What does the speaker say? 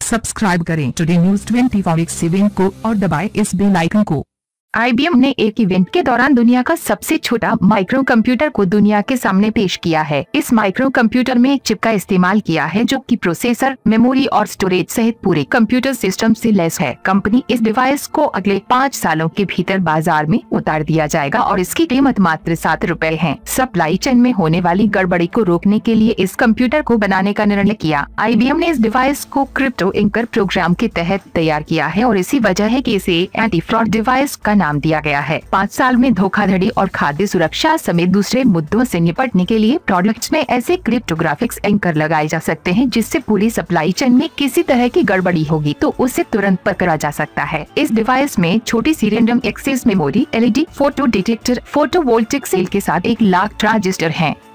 Subscribe करें today news 24/7 को और दबाएं इस बेल आइकन को। IBM ने एक इवेंट के दौरान दुनिया का सबसे छोटा माइक्रो कंप्यूटर को दुनिया के सामने पेश किया है। इस माइक्रो कंप्यूटर में एक चिप का इस्तेमाल किया है जो कि प्रोसेसर, मेमोरी और स्टोरेज सहित पूरे कंप्यूटर सिस्टम से लैस है। कंपनी इस डिवाइस को अगले 5 सालों के भीतर बाजार में उतार दिया जाएगा और इसकी कीमत मात्र ₹7 है। सप्लाई चेन में होने वाली गड़बड़ी को रोकने के लिए इस कंप्यूटर को बनाने का निर्णय किया। IBM ने इस डिवाइस को क्रिप्टो एंकर प्रोग्राम के तहत तैयार किया है और इसी वजह है कि इसे एंटी फ्रॉड डिवाइस का नाम दिया गया है। 5 साल में धोखाधड़ी और खाद्य सुरक्षा समेत दूसरे मुद्दों से निपटने के लिए प्रोडक्ट्स में ऐसे क्रिप्टोग्राफिक्स एंकर लगाए जा सकते हैं जिससे पूरी सप्लाई चेन में किसी तरह की गड़बड़ी होगी तो उसे तुरंत पकड़ा जा सकता है। इस डिवाइस में छोटी सी random access memory, LED photo detector, photovoltaic cell के साथ 1 लाख ट्रांजिस्टर हैं।